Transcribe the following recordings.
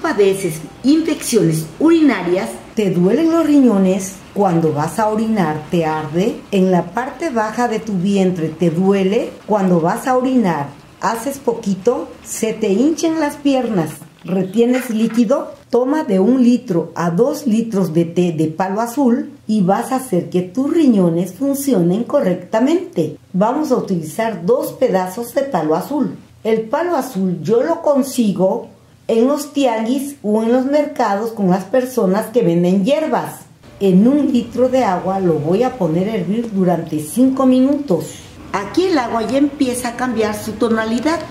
padeces infecciones urinarias, te duelen los riñones, cuando vas a orinar te arde, en la parte baja de tu vientre te duele, cuando vas a orinar haces poquito, se te hinchan las piernas, retienes líquido, toma de 1 litro a 2 litros de té de palo azul y vas a hacer que tus riñones funcionen correctamente. Vamos a utilizar 2 pedazos de palo azul. El palo azul yo lo consigo en los tianguis o en los mercados con las personas que venden hierbas. En 1 litro de agua lo voy a poner a hervir durante 5 minutos. Aquí el agua ya empieza a cambiar su tonalidad.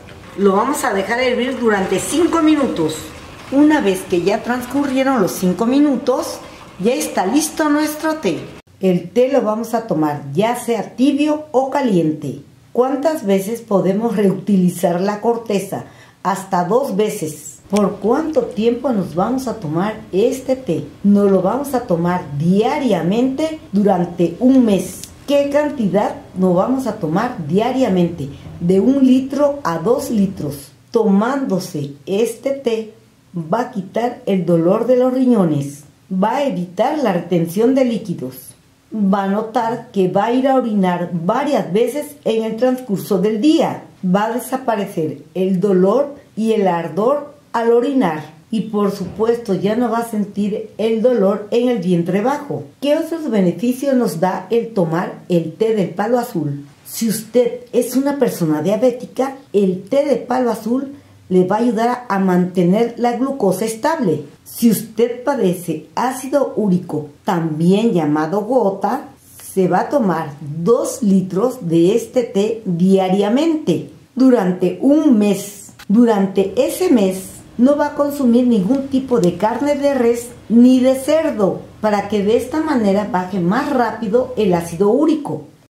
Lo vamos a dejar hervir durante 5 minutos. Una vez que ya transcurrieron los 5 minutos, ya está listo nuestro té. El té lo vamos a tomar ya sea tibio o caliente. ¿Cuántas veces podemos reutilizar la corteza? Hasta 2 veces. ¿Por cuánto tiempo nos vamos a tomar este té? Nos lo vamos a tomar diariamente durante 1 mes. ¿Qué cantidad nos vamos a tomar diariamente? De 1 litro a 2 litros. Tomándose este té va a quitar el dolor de los riñones, va a evitar la retención de líquidos, va a notar que va a ir a orinar varias veces en el transcurso del día, va a desaparecer el dolor y el ardor al orinar. Y por supuesto ya no va a sentir el dolor en el vientre bajo. ¿Qué otros beneficios nos da el tomar el té del palo azul? Si usted es una persona diabética, el té de palo azul le va a ayudar a mantener la glucosa estable. Si usted padece ácido úrico, también llamado gota, se va a tomar 2 litros de este té diariamente durante 1 mes. Durante ese mes no va a consumir ningún tipo de carne de res ni de cerdo, para que de esta manera baje más rápido el ácido úrico.